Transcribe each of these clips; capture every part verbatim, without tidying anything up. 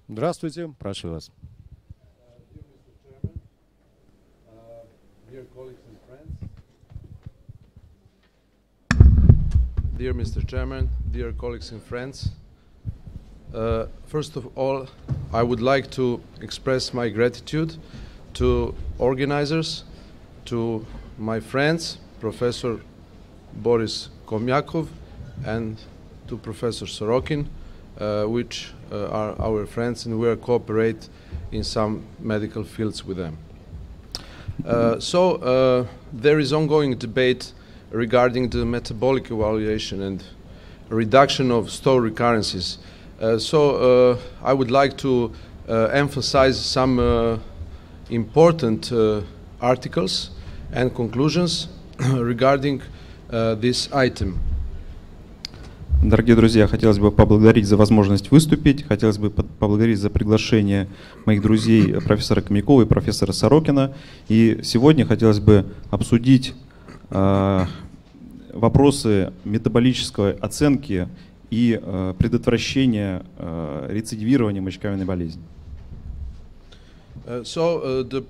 Здравствуйте, прошу вас. Dear Mister Chairman, dear colleagues and friends, uh, first of all, I would like to express my gratitude to organizers, to my friends, Professor Boris Komyakov and to Professor Sorokin, uh, which uh, are our friends, and we are cooperate in some medical fields with them. Uh, so uh, there is ongoing debate regarding the metabolic evaluation and reduction of stone recurrences. Uh, so uh, I would like to uh, emphasize some uh, important uh, articles and conclusions regarding uh, this item. Дорогие друзья, хотелось бы поблагодарить за возможность выступить, хотелось бы поблагодарить за приглашение моих друзей профессора Комякова и профессора Сорокина. И сегодня хотелось бы обсудить э, вопросы метаболической оценки и э, предотвращения э, рецидивирования мочекаменной болезни. Uh, so uh, the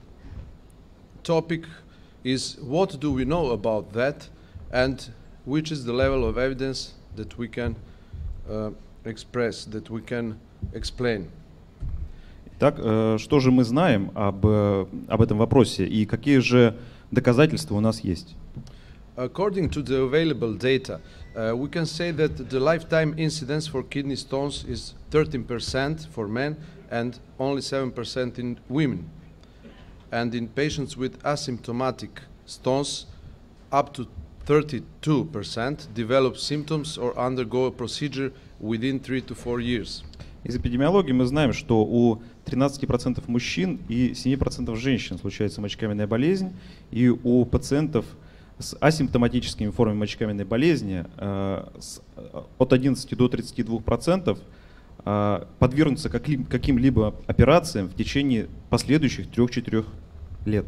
topic is what do we know about that and which is the level of evidence that we can uh, express, that we can explain. Так, э, что же мы знаем об, об этом вопросе и какие же доказательства у нас есть? According to the available data, uh, we can say that the lifetime incidence for kidney stones is thirteen percent for men and only seven percent in women. And in patients with asymptomatic stones, up to thirty-two percent develop symptoms or undergo a procedure within three to four years. Из эпидемиологии мы знаем, что у тринадцати процентов мужчин и семи процентов женщин случается мочекаменная болезнь, и у пациентов с асимптоматическими формами мочекаменной болезни э, с, от одиннадцати до тридцати двух процентов э, подвергнутся каким-либо операциям в течение последующих трёх-четырёх лет.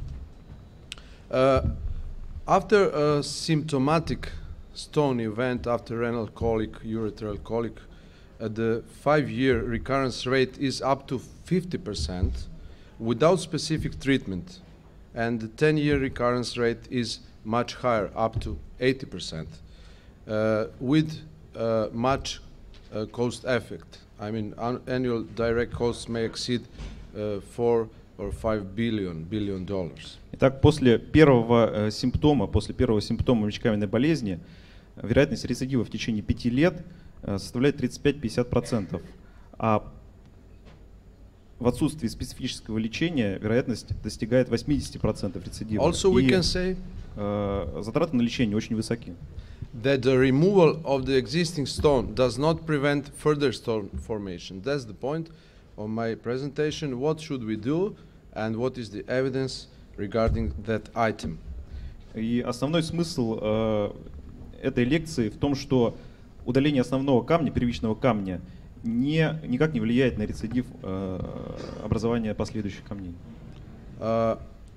Uh, After a symptomatic stone event, after renal colic, urethral colic, uh, the five-year recurrence rate is up to fifty percent without specific treatment, and the ten-year recurrence rate is much higher, up to eighty percent, uh, with uh, much uh, cost effect. I mean, annual direct costs may exceed uh, four or five billion billion dollars. Итак, после первого э, симптома, после первого симптома мочекаменной болезни, вероятность рецидива в течение пяти лет э, составляет тридцать пять — пятьдесят процентов, а в отсутствии специфического лечения вероятность достигает восьмидесяти процентов рецидива. Also, we И can say э, затраты на лечение очень высоки. That the removal of the existing stone does not prevent further stone formation. That's the point of my presentation. What should we do and what is the evidence regarding that item? И основной смысл э, этой лекции в том, что удаление основного камня, первичного камня, не, никак не влияет на рецидив э, образования последующих камней. Uh,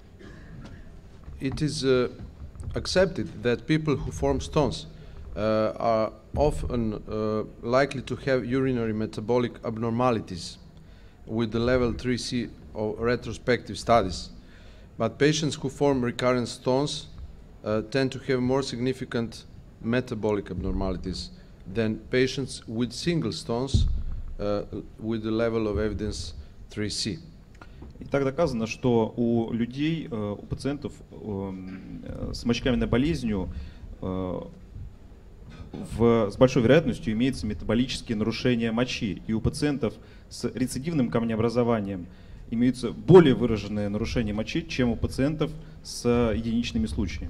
it is uh, accepted that people who form stones uh, are often uh, likely to have urinary metabolic abnormalities with the level three C of retrospective studies. But patients who form recurrent stones uh, tend to have more significant metabolic abnormalities than patients with single stones uh, with the level of evidence three C. И так доказано, что у людей, у пациентов с мочекаменной болезнью в, с большой вероятностью имеются метаболические нарушения мочи. И у пациентов с рецидивным камнеобразованием имеются более выраженные нарушения мочи, чем у пациентов с единичными случаями.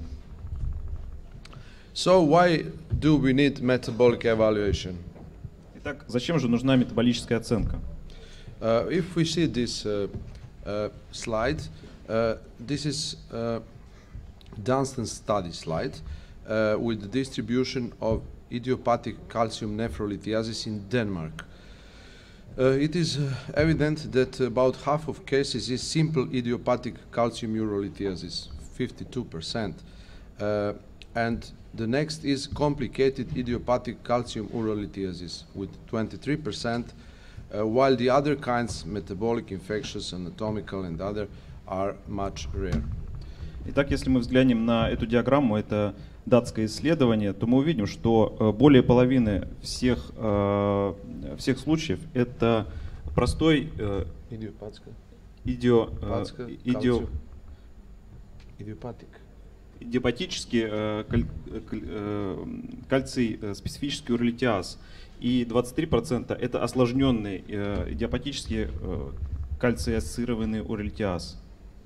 So why do we need metabolic evaluation? Итак, зачем же нужна метаболическая оценка? Uh, if we see this uh, uh, slide, uh, this is uh, Dunstan study slide uh, with the distribution of idiopathic calcium nephrolithiasis in Denmark. Uh, it is uh, evident that about half of cases is simple idiopathic calcium urolithiasis, fifty-two percent, uh, and the next is complicated idiopathic calcium urolithiasis with twenty-three percent, uh, while the other kinds, metabolic, infectious, anatomical, and other, are much rare. Итак, если мы взглянем на эту диаграмму, это датское исследование, то мы увидим, что более половины всех, всех случаев это простой Идиопатика. идио, Патика, идио, кальцию. Идиопатик. идиопатический каль, кальций специфический уролитиаз. И двадцать три процента это осложненный идиопатический кальций-ассоциированный уролитиаз.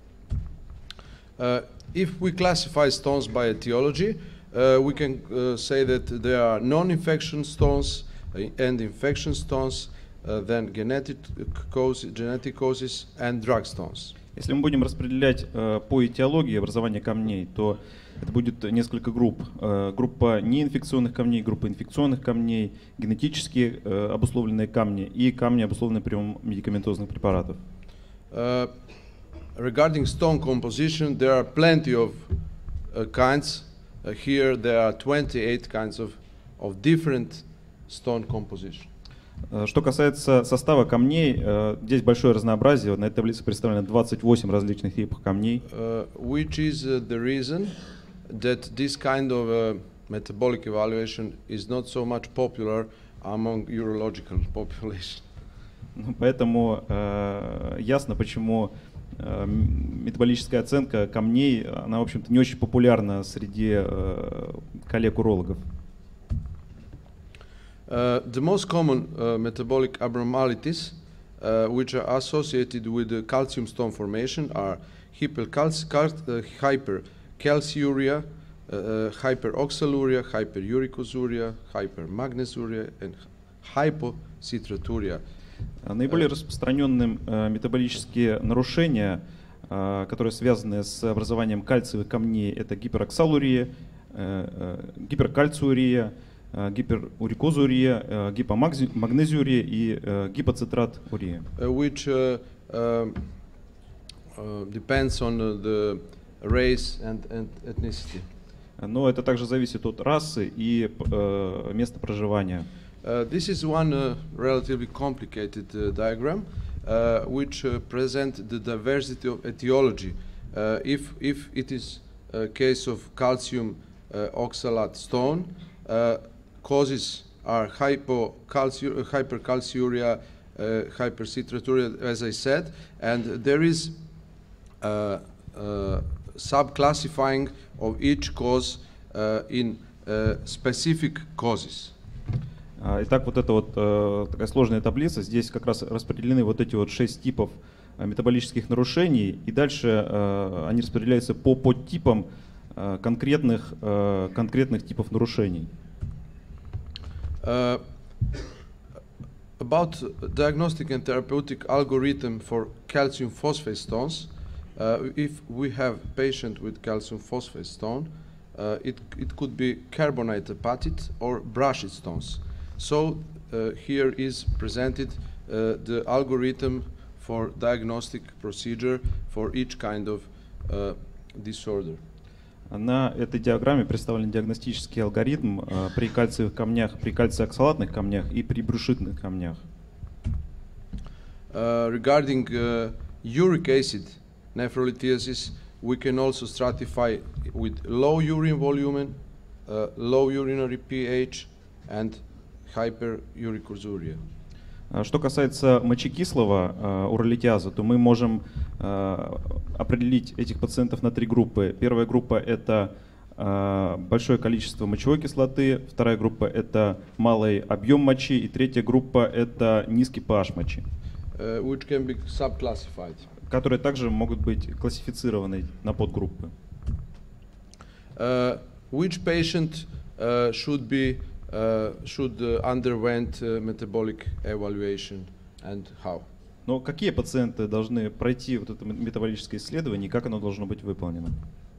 Uh, if we classify stones by etiology, uh, we can uh, say that there are non-infection stones uh, and infection stones, uh, then genetic causes, genetic causes and drug stones. Если мы будем распределять э, по этиологии образования камней, то это будет несколько групп. Э, группа неинфекционных камней, группа инфекционных камней, генетически э, обусловленные камни и камни, обусловленные приемом медикаментозных препаратов. Uh, Regarding stone composition, there are plenty of uh, kinds. Uh, here there are twenty-eight kinds of, of different stone composition. Что касается состава камней, здесь большое разнообразие. На этой таблице представлено двадцать восемь различных типов камней. Uh, which is uh, the reason that this kind of uh, metabolic evaluation is not so much popular among urological population. Поэтому э, ясно, почему э, метаболическая оценка камней, она, в общем-то, не очень популярна среди э, коллег-урологов. Uh, the most common uh, metabolic abnormalities uh, which are associated with the calcium stone formation are hypercalciuria, uh, hypercalciuria, uh, uh, hyperoxaluria, hyperuricuria, hypermagnesuria, and hypocitraturia. Наиболее распространенным э, метаболические нарушения, э, которые связаны с образованием кальциевых камней, это гипероксалурия, э, э, гиперкальциурия, э, гиперурикозурия, э, гипомагнезиурия и э, гипоцитратурия. Uh, which uh, uh, uh, depends on uh, the race and, and ethnicity. Но это также зависит от расы и э, места проживания. Uh, this is one uh, relatively complicated uh, diagram uh, which uh, presents the diversity of etiology. Uh, if, if it is a case of calcium uh, oxalate stone, uh, causes are hypocalciu- uh, hypercalciuria, uh, hypercitraturia, as I said, and there is uh, uh, subclassifying of each cause uh, in uh, specific causes. Итак, вот эта вот э, такая сложная таблица. Здесь как раз распределены вот эти вот шесть типов э, метаболических нарушений, и дальше э, они распределяются по подтипам э, конкретных, э, конкретных типов нарушений. Uh, about diagnostic and therapeutic algorithm for calcium phosphate stones, uh, if we have patient with calcium phosphate stone, uh, it, it could be carbonate hepatite or brushed stones. So uh, here is presented uh, the algorithm for diagnostic procedure for each kind of uh, disorder. На этой диаграмме представлен диагностический алгоритм э, при кальциевых камнях, при кальциоксалатных камнях и при брюшитных камнях. Uh, regarding uh, uric acid nephrolithiasis, we can also stratify with low urine volume, uh, low urinary pH, and hyperuricuria. Что касается мочекислого э, уролитиаза, то мы можем э, определить этих пациентов на три группы. Первая группа это э, большое количество мочевой кислоты, вторая группа это малый объем мочи, и третья группа это низкий pH мочи, Uh, which can be subclassified. которые также могут быть классифицированы на подгруппы. Uh, which patient uh, should be uh, should uh, underwent uh, metabolic evaluation and how? Но какие пациенты должны пройти вот это метаболическое исследование и как оно должно быть выполнено?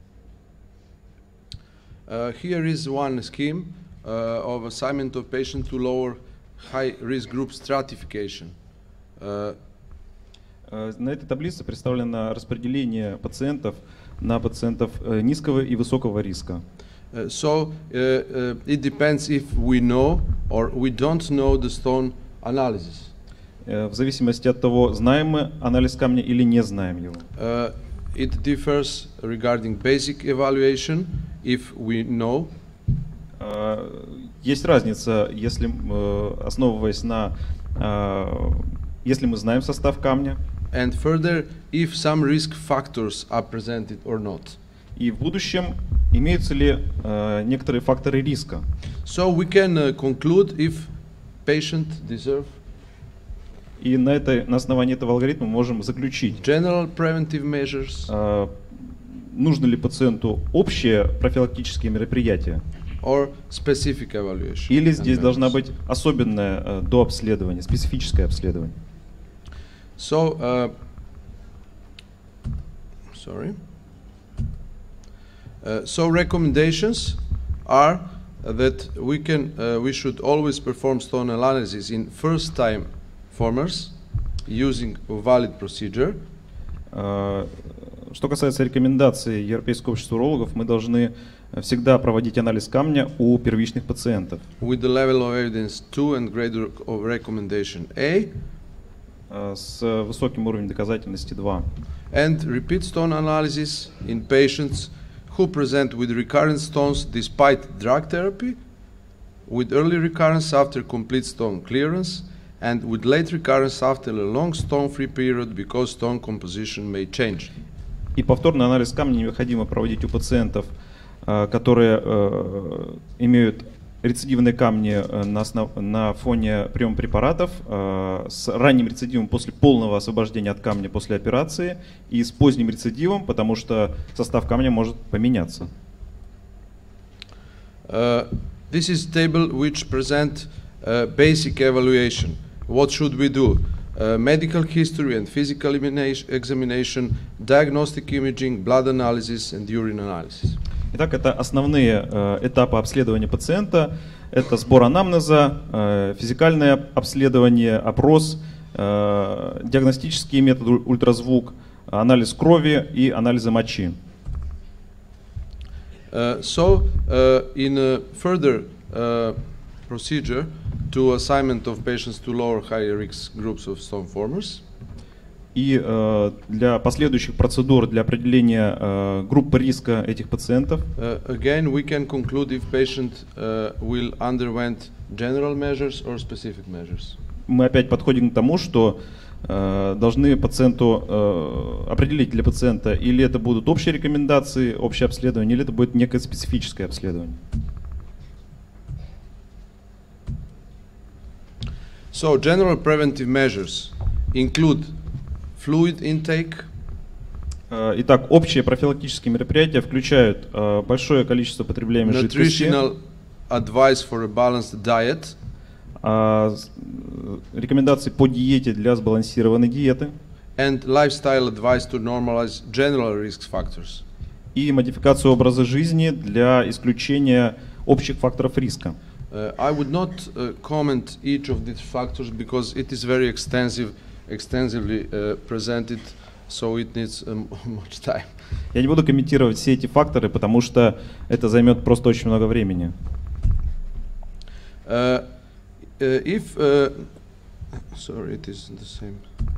Uh, here is one scheme uh, of assignment of patient to lower high risk group stratification. Uh, На этой таблице представлено распределение пациентов на пациентов низкого и высокого риска. uh, so uh, uh, it depends if we know or we don't know the stone analysis. э, в зависимости от того, знаем мы анализ камня или не знаем его. Uh, it differs regarding basic evaluation if we know. Э, есть разница, если, э, основываясь на, э, если мы знаем состав камня. And further, if some risk factors are presented or not. И в будущем имеются ли э, некоторые факторы риска. So we can uh, conclude if patient deserve И на, этой, на основании этого алгоритма мы можем заключить, general preventive measures э, нужно ли пациенту общее профилактические мероприятия, or specific evaluation. или and здесь должна measures. быть особенное э, дообследование, специфическое обследование. So, uh, sorry. Uh, so recommendations are that we can, uh, we should always perform stone analysis in first-time formers using a valid procedure. Э, Что касается рекомендаций Европейского общества урологов, мы должны всегда проводить анализ камня у первичных пациентов With the level of evidence two and grade of recommendation A, э, с высоким уровнем доказательности два. and repeat stone analysis in patients who present with recurrent stones despite drug therapy, with early recurrence after complete stone clearance, and with late recurrence after a long stone-free period because stone composition may change. И повторный анализ камня необходимо проводить у пациентов, э, которые э, имеют рецидивные камни э, на, основ... на фоне приема препаратов э, с ранним рецидивом после полного освобождения от камня после операции и с поздним рецидивом, потому что состав камня может поменяться. Uh, this is table which present uh, basic evaluation. What should we do? Uh, medical history and physical examination- examination, diagnostic imaging, blood analysis, and urine analysis. Итак, это основные э, этапы обследования пациента. Это сбор анамнеза, э, физикальное обследование, опрос, э, диагностические методы, ультразвук, анализ крови и анализы мочи. Uh, so, uh, in a further uh, procedure to assignment of patients to lower higher risk groups of stone formers, И э, для последующих процедур, для определения э, группы риска этих пациентов, uh, again we can conclude if patient uh, will underwent general measures or specific measures. мы опять подходим к тому, что э, должны пациенту э, определить для пациента, или это будут общие рекомендации, общее обследование, или это будет некое специфическое обследование. So, general preventive measures include fluid intake, Э, Итак, общие профилактические мероприятия включают э, большое количество потребляемой жидкости, nutritional advice for a balanced diet, а, с- э, рекомендации по диете для сбалансированной диеты and lifestyle advice to normalize general risk factors. и модификацию образа жизни для исключения общих факторов риска. Uh, I would not uh, comment each of these factors because it is very extensive, extensively uh, presented, so it needs um, much time. Я не буду комментировать все эти факторы, потому что это займет просто очень много времени. Uh, uh, if, uh, sorry, it is the same.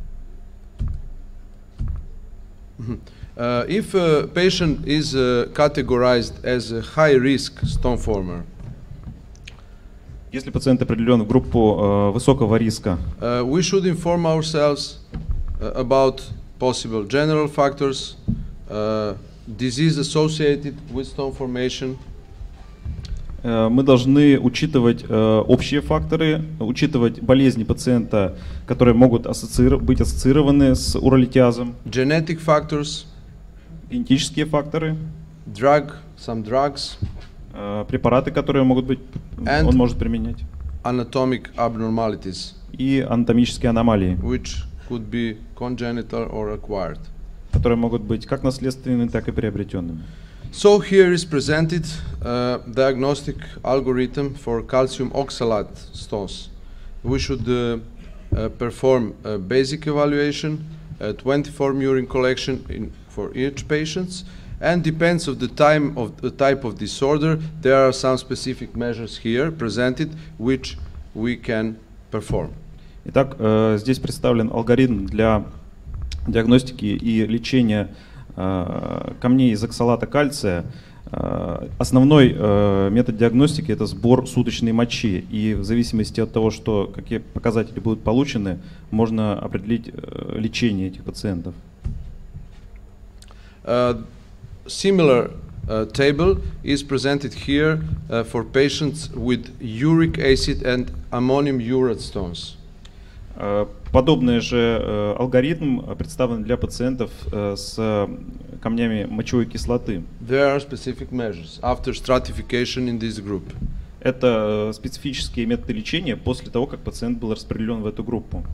Mhm. Uh, if a patient is uh, categorized as a high-risk stone former, Если пациент определен в группу э, высокого риска, uh, we should inform ourselves uh, about possible general factors, uh, disease associated with stone formation, э, мы должны учитывать э, общие факторы, учитывать болезни пациента, которые могут ассоциир- быть ассоциированы с уролитиазом, genetic factors, генетические факторы, drug, some drugs, э, препараты, которые могут быть, And- он может применять, anatomic abnormalities, и анатомические аномалии, which could be congenital or acquired. которые могут быть как наследственными, так и приобретенными. So here is presented uh, diagnostic algorithm for calcium oxalate stones. We should uh, uh, perform a basic evaluation, a twenty-four urine collection in, for each patient, and depends of the time of the type of disorder. There are some specific measures here presented which we can perform. Итак, э, здесь представлен алгоритм для диагностики и лечения э, камней из оксалата кальция. Э, основной э, метод диагностики — это сбор суточной мочи, и в зависимости от того, что, какие показатели будут получены, можно определить э, лечение этих пациентов. Uh, similar uh, table is presented here uh, for patients with uric acid and ammonium urate stones. Подобный же алгоритм представлен для пациентов с камнями мочевой кислоты. There are specific measures after stratification in this group. Это специфические методы лечения после того, как пациент был распределен в эту группу.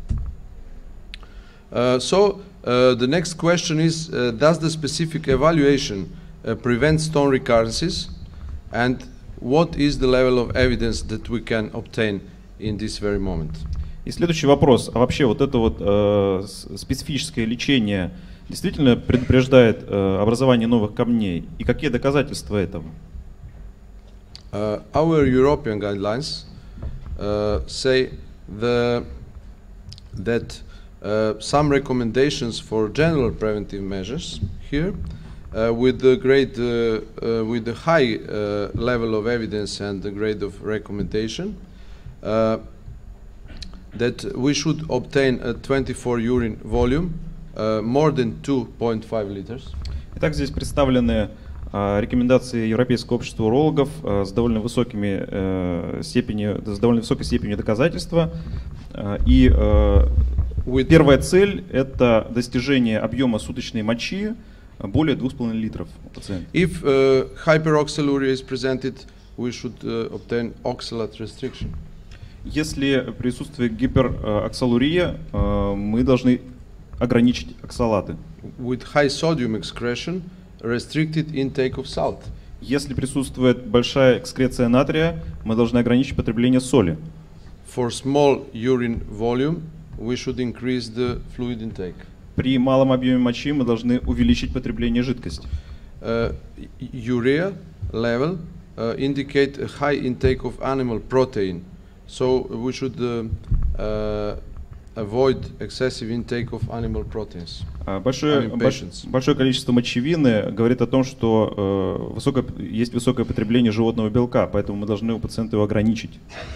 Uh, so uh, the next question is: uh, does the specific evaluation uh, prevent stone recurrences, and what is the level of evidence that we can obtain in this very moment? И следующий вопрос: а вообще вот это вот э, специфическое лечение действительно предупреждает э, образование новых камней? И какие доказательства этого? Uh, our European guidelines uh, say the, that uh, some recommendations for general preventive measures here, uh, with the grade, uh, uh, with the high uh, level of evidence and the grade of recommendation, uh, that we should obtain a twenty-four urine volume, uh, more than two point five liters. Итак, здесь представлены э, рекомендации Европейского общества урологов э, с довольно высокими э, степенью, с довольно высокой степенью доказательства. Э, и э, первая цель — это достижение объема суточной мочи более двух с половиной литров у пациента. If uh, hyperoxaluria is presented, we should uh, obtain oxalate restriction. Если присутствует гипероксалурия, мы должны ограничить оксалаты. With high sodium excretion, restricted intake of salt. Если присутствует большая экскреция натрия, мы должны ограничить потребление соли. For small urine volume, we should increase the fluid intake. При малом объеме мочи мы должны увеличить потребление жидкости. Uh, urea level uh, indicate a high intake of animal protein. So we should uh, uh, avoid excessive intake of animal proteins. Большое, больш, большое количество мочевины говорит о том, что э, высокое, есть высокое потребление животного белка, поэтому мы должны у пациента его ограничить.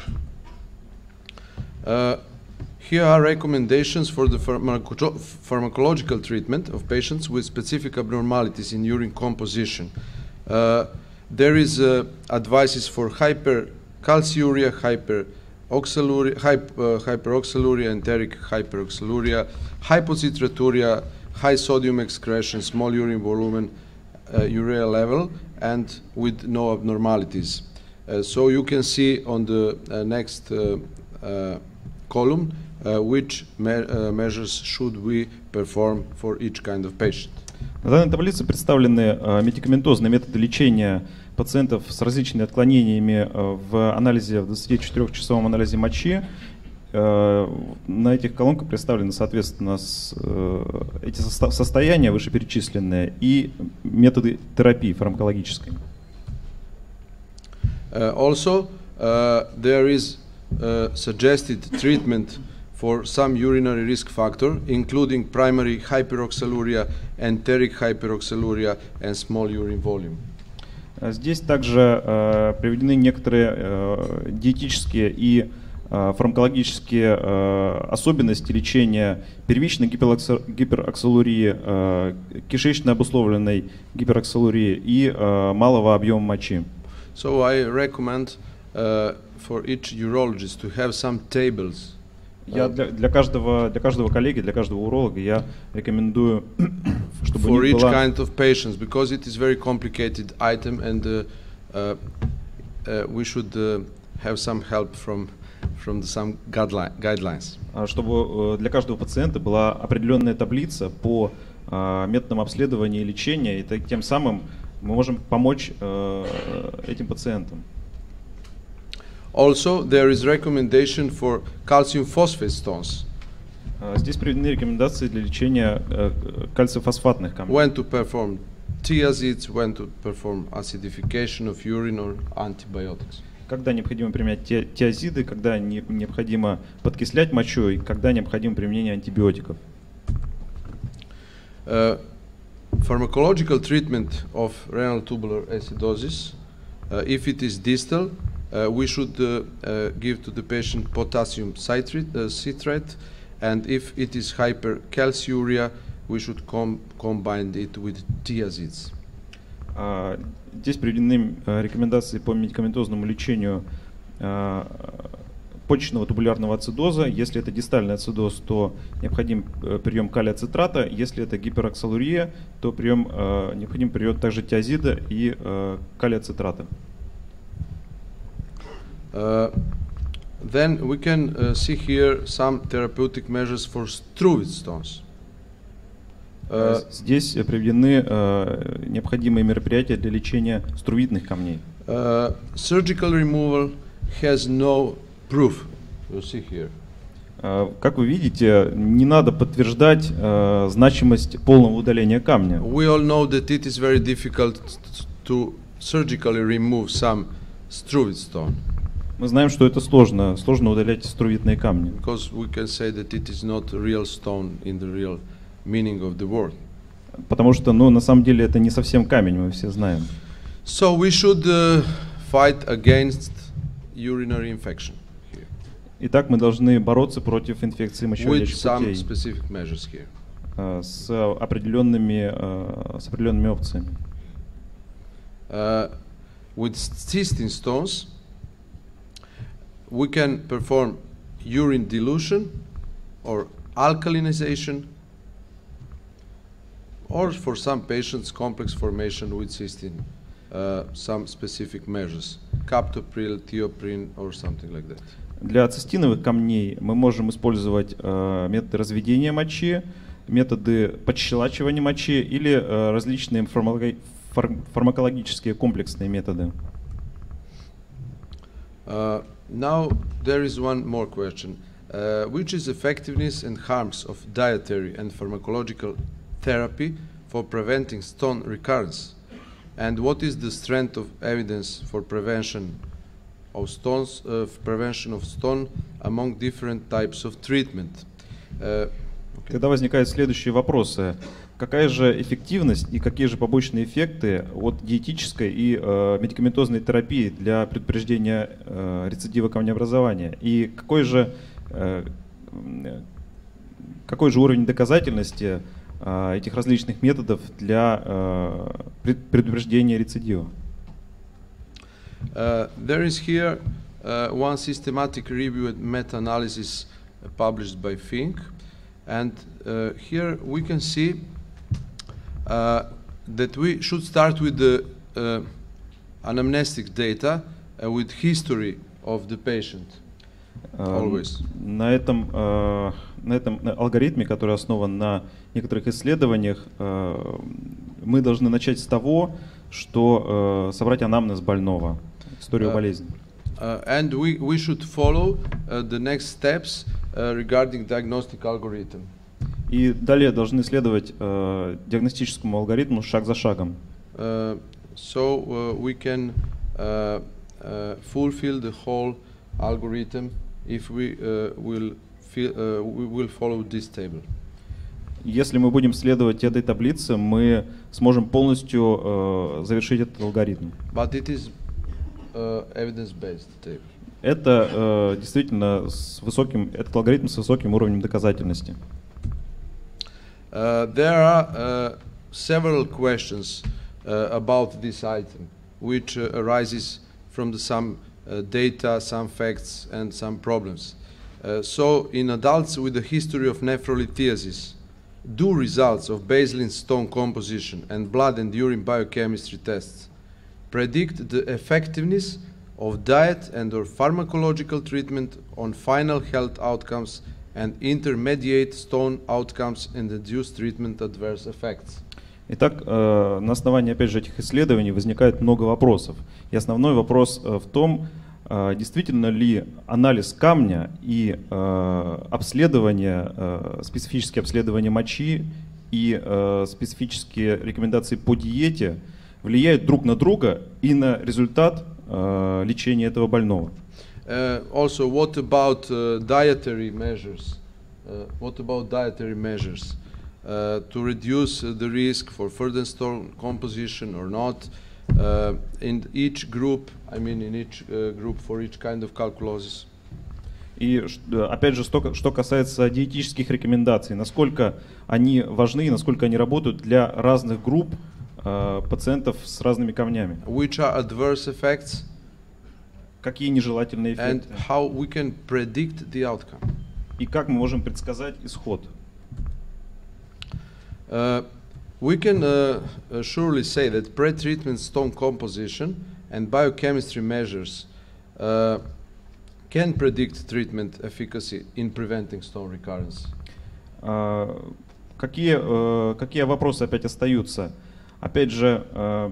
Uh, here are recommendations for the pharmaco pharmacological treatment of patients with specific abnormalities in urine composition. Uh, there is uh, advices for hypercalciuria, hyper Oxaluria, hyp, uh, hyperoxaluria, enteric hyperoxaluria, hypocitraturia, high sodium excretion, small urine volume, uh, urea level, and with no abnormalities. Uh, so you can see on the uh, next uh, uh, column uh, which me uh, measures should we perform for each kind of patient. На данной таблице представлены uh, медикаментозные методы лечения пациентов с различными отклонениями в анализе, в двадцатичетырёхчасовом анализе мочи. На этих колонках представлены, соответственно, эти состояния вышеперечисленные и методы терапии фармакологической. Uh, also, uh, there is uh, suggested treatment for some urinary risk factor, including primary hyperoxaluria, enteric hyperoxaluria, and small urine volume. Здесь также э, приведены некоторые э, диетические и э, фармакологические э, особенности лечения первичной гипероксалурии, э, кишечно обусловленной гипероксалурии и э, малого объема мочи. So I recommend uh, for each urologist to have some tables. Я для, для каждого для каждого коллеги, для каждого уролога я рекомендую, чтобы for у них each была kind of patients, because it is very complicated item, and uh, uh, uh, we should uh, have some help from from the, some guideline, guidelines. Чтобы для каждого пациента была определенная таблица по uh, методам обследования и лечения, и тем самым мы можем помочь uh, этим пациентам. Also, there is recommendation for calcium phosphate stones. Здесь приведены рекомендации для лечения кальций-фосфатных камней. When to perform thiazides, when to perform acidification of urine or antibiotics. когда необходимо применять ти- тиазиды, когда не- необходимо подкислять мочой, когда необходимо применение антибиотиков. Uh, pharmacological treatment of renal tubular acidosis, uh, if it is distal, uh, we should uh, uh, give to the patient potassium citrate, uh, citrate, and if it is hypercalciuria, we should com combine it with thiazides. А, Здесь приведены а, рекомендации по медикаментозному лечению а, почечного тубулярного ацидоза. Если это дистальный ацидоз, то необходим э, прием калия цитрата. Если это гипероксалурия, то прием, э, необходим прием также тиазида и э, калия цитрата. Uh, then we can uh, see here some therapeutic measures for struvite stones. Uh, Здесь приведены э, необходимые мероприятия для лечения струвитных камней. uh, surgical removal has no proof. You see here. Э, Как вы видите, не надо подтверждать э, значимость полного удаления камня. We all know that it is very difficult to surgically remove some struvite stone, Мы знаем, что это сложно, сложно удалять струвитные камни. because we can say that it is not a real stone in the real meaning of the word. Потому что, ну, на самом деле это не совсем камень, мы все знаем. So we should uh, fight against urinary infection here Итак, мы должны бороться против инфекции with мочеводящих some путей specific measures here. э, с определенными, э, с определенными опциями. Uh, with cystine stones, we can perform urine dilution or alkalinization, or for some patients, complex formation with cystine, uh, some specific measures, captopril, thioprin, or something like that. Для цистиновых камней мы можем использовать э, методы разведения мочи, методы подщелачивания мочи или э, различные фармаколог- фар- фармакологические комплексные методы. Uh, now there is one more question, uh, which is effectiveness and harms of dietary and pharmacological therapy for preventing stone recurrence, and what is the strength of evidence for prevention of stones, uh, prevention of stone among different types of treatment? Uh, Когда возникают следующие вопросы, какая же эффективность и какие же побочные эффекты от диетической и э, медикаментозной терапии для предупреждения э, рецидива камнеобразования? И какой же, э, какой же уровень доказательности э, этих различных методов для э, пред- предупреждения рецидива? Uh, there is here uh, one systematic review and meta-analysis uh, published by Fink, and uh, here we can see uh, that we should start with the uh, anamnestic data uh, with history of the patient. Always. На этом, э, на этом алгоритме, который основан на некоторых исследованиях, э, мы должны начать с того, что э, собрать анамнез больного, историю Uh, болезни. Uh, and we, we should follow uh, the next steps uh, regarding diagnostic algorithm. И далее должны следовать э, диагностическому алгоритму шаг за шагом. Uh, so uh, we can uh, uh, fulfill the whole algorithm if we uh, will feel, uh, we will follow this table. Если мы будем следовать этой таблице, мы сможем полностью э, завершить этот алгоритм. But it is uh, evidence-based table. Это э, действительно с высоким, этот алгоритм с высоким уровнем доказательности. Uh, there are uh, several questions uh, about this item, which uh, arises from the some uh, data, some facts, and some problems. Uh, so, in adults with a history of nephrolithiasis, do results of baseline stone composition and blood and urine biochemistry tests predict the effectiveness of diet and or pharmacological treatment on final health outcomes and intermediate stone outcomes and induce treatment adverse effects? Итак, э, на основании, опять же, этих исследований возникает много вопросов. И основной вопрос э, в том, э, действительно ли анализ камня и э, обследование, э, специфические обследования мочи и э, специфические рекомендации по диете влияют друг на друга и на результат э, лечения этого больного. Uh, also, what about uh, dietary measures? Uh, what about dietary measures uh, to reduce uh, the risk for further stone composition or not? Uh, in each group, I mean, in each uh, group for each kind of calculosis. И опять же, что, что касается диетических рекомендаций, насколько они важны и насколько они работают для разных групп э, пациентов с разными камнями. Which are adverse effects? Какие нежелательные And эффекты? how we can predict the outcome? И как мы можем предсказать исход? Uh, we can uh, uh, surely say that pre-treatment stone composition and biochemistry measures uh, can predict treatment efficacy in preventing stone recurrence. Uh, какие, uh, какие вопросы опять остаются? Опять же, uh,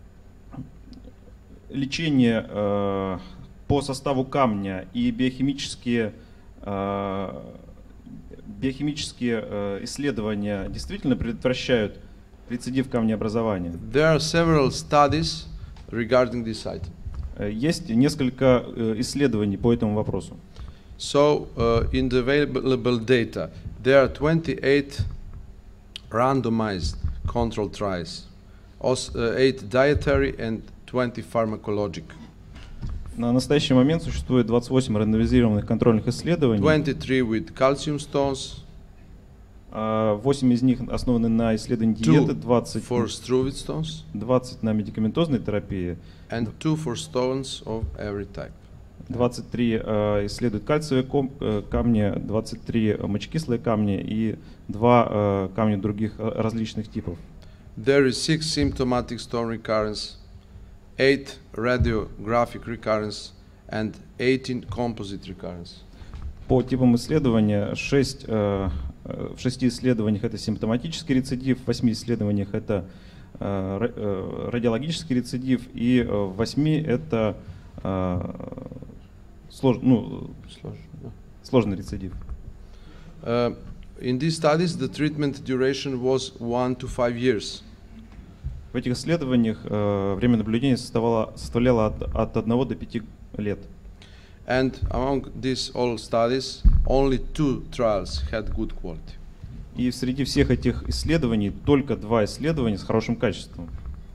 лечение uh, по составу камня и биохимические, uh, биохимические uh, исследования действительно предотвращают рецидив камнеобразования? There are several studies regarding this item. Есть несколько исследований по этому вопросу. So, uh, in the available data, there are twenty-eight randomized control trials, eight dietary and twenty pharmacologic. На настоящий момент существует двадцать восемь рандомизированных контрольных исследований. twenty-three with calcium stones. восемь из них основаны на исследовании диеты, двадцать, for Struve stones, двадцать на медикаментозной терапии, and two for stones of every type. двадцать три uh, исследуют кальциевые uh, камни, двадцать три мочекислые камни и два uh, камня других uh, различных типов. There is six symptomatic stone recurrence, eight radiographic recurrence, and eighteen composite recurrence. По типам исследования шесть uh, в шести исследованиях это симптоматический рецидив, в восьми исследованиях это э, радиологический рецидив, и в восьми это э, слож, ну, сложный рецидив. Uh, in these studies, the treatment duration was one to five years. В этих исследованиях э, время наблюдения составляло, составляло от, от одного до пяти лет. And among these all studies, only two trials had good quality. И среди всех этих исследований только два исследования с хорошим качеством.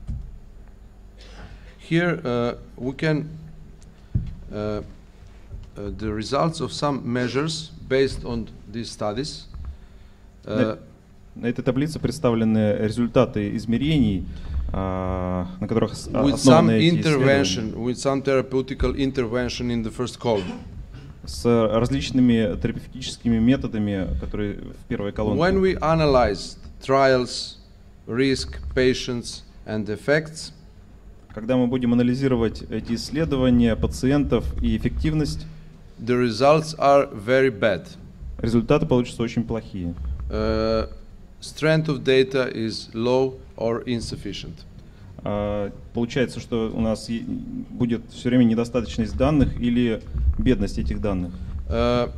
Here uh, we can uh, uh, the results of some measures based on these studies. Uh, на, на этой таблице представлены результаты измерений, Uh, на которых with some intervention, with some therapeutical intervention in the first column. С различными терапевтическими методами, которые в первой колонке. When we analyze trials, risk, patients, and effects, когда мы будем анализировать эти исследования, пациентов и эффективность, the results are very bad. Результаты получатся очень плохие. Uh, strength of data is low or insufficient. Uh, получается, что у нас будет все время недостаточность данных или бедность этих данных. Uh,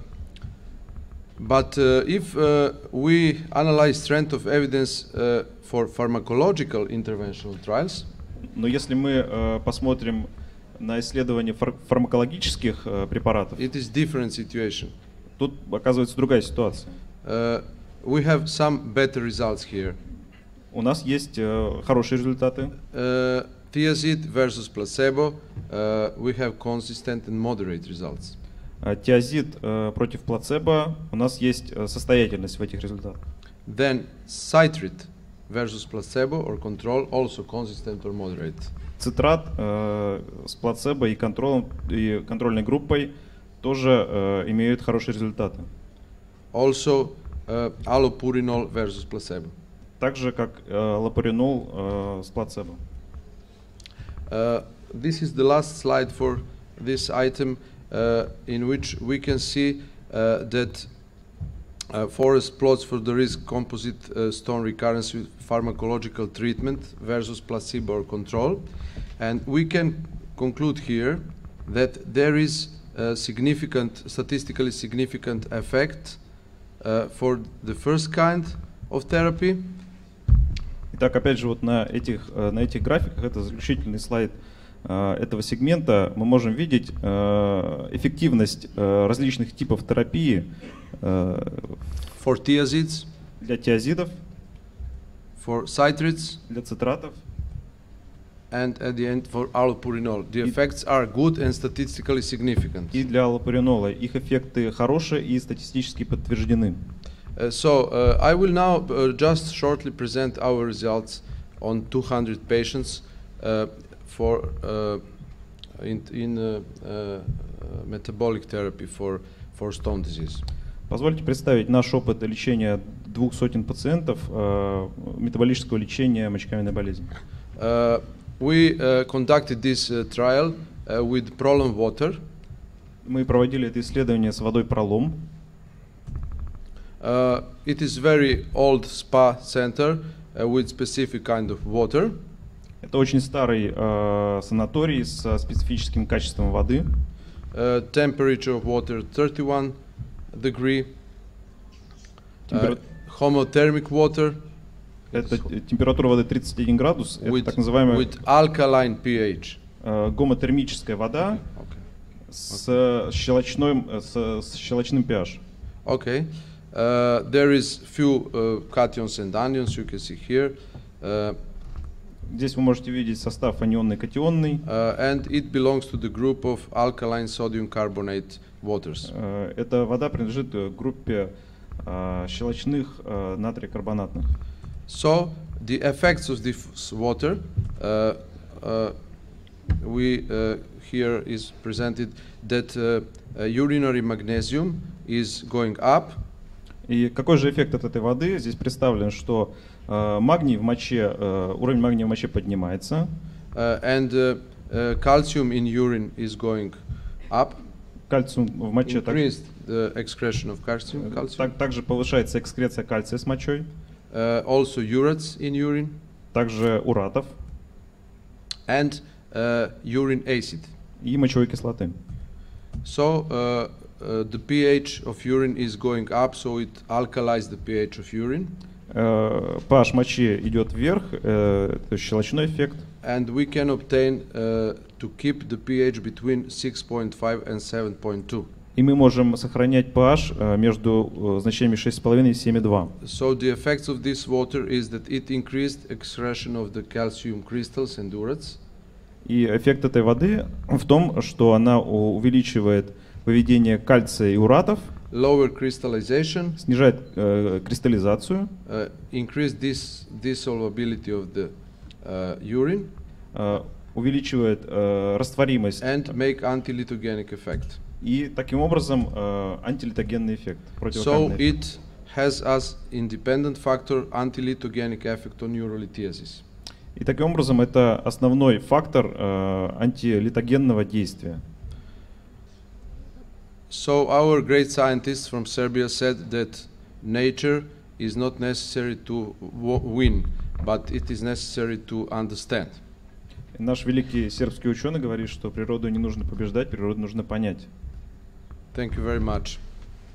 but uh, if uh, we analyze strength of evidence uh, for pharmacological interventional trials, но если мы uh, посмотрим на исследования фар фармакологических uh, препаратов, it is different situation. Тут оказывается другая ситуация. Uh, we have some better results here. У нас есть uh, хорошие результаты. Uh, Thiazide versus placebo, uh, we have consistent and moderate results. Uh, Thiazide uh, против плацебо, у нас есть uh, состоятельность в этих результатах. Then citrate versus placebo or control, also consistent or moderate. Цитрат uh, с плацебо и контролем и контрольной группой тоже uh, имеют хорошие результаты. Also uh, allopurinol versus placebo. Так же как uh, лапуринол uh, с плацебо. Uh, this is the last slide for this item, uh, in which we can see uh, that uh, Forrest plots for the risk composite uh, stone recurrence with pharmacological treatment versus placebo or control, and we can conclude here that there is a significant, statistically significant effect uh, for the first kind of therapy. Итак, опять же, вот на этих, на этих графиках, это заключительный слайд э, этого сегмента мы можем видеть э, эффективность э, различных типов терапии э, for thiazides, для тиазидов, for citrates, для цитратов and at the end for allopurinol. The effects are good and statistically significant. и для аллопуринола. Их эффекты хорошие и статистически подтверждены. Uh, so uh, I will now uh, just shortly present our results on two hundred patients uh, for uh, in, in uh, uh, metabolic therapy for for stone disease. Позвольте представить наш опыт лечения двух сотен пациентов э, метаболического лечения мочекаменной болезни. Uh, we uh, conducted this uh, trial uh, with Prolom water. Мы проводили это исследование с водой Пролом. Uh, it is very old spa center uh, with specific kind of water. Это очень старый э, санаторий со специфическим качеством воды. Uh, temperature of water thirty-one degree. Uh, homothermic water. Это температура воды тридцать один градус. With, это так называемая with alkaline pH. Э, гомотермическая вода Okay. с щелочным, с, с щелочным pH. Okay. Uh, there is few uh, cations and anions you can see here. Uh, Здесь вы можете видеть состав анионный, катионный. uh, and it belongs to the group of alkaline sodium carbonate waters. Э, Эта вода принадлежит э, группе э, щелочных э, натрий-карбонатных. So the effects of this water, uh, uh, we uh, here is presented that uh, uh, urinary magnesium is going up. И какой же эффект от этой воды? Здесь представлен, что э, магний в моче, э, уровень магния в моче поднимается. Uh, and uh, uh, calcium in urine is going up. Кальциум в моче так, Increased the excretion of calcium. calcium. так- также повышается экскреция кальция с мочой, Uh, also urates in urine также уратов and uh, urine acid. и мочевой кислоты. So uh, uh, the pH of urine is going up, so it alkalizes the pH of urine. Э, pH мочи идет вверх, э, то есть щелочной эффект. And we can obtain uh, to keep the pH between six point five and seven point two. И мы можем сохранять pH э, между э, значениями шесть и пять и семь и два. So the effects of this water is that it increased excretion of the calcium crystals and urates. И эффект этой воды в том, что она у- увеличивает выведение кальция и уратов, Lower crystallization, снижает э, кристаллизацию, uh, increase this dissolvability of the uh, urine, э, увеличивает э, растворимость and make antilithogenic effect. и таким образом э, антилитогенный эффект, So противокамерный эффект. it has as independent factor antilithogenic effect on urolithiasis. И таким образом это основной фактор э, антилитогенного действия. So our great scientists from Serbia said that nature is not necessary to w- win, but it is necessary to understand. И наш великий сербский ученый говорит, что природу не нужно побеждать, природу нужно понять. Thank you very much.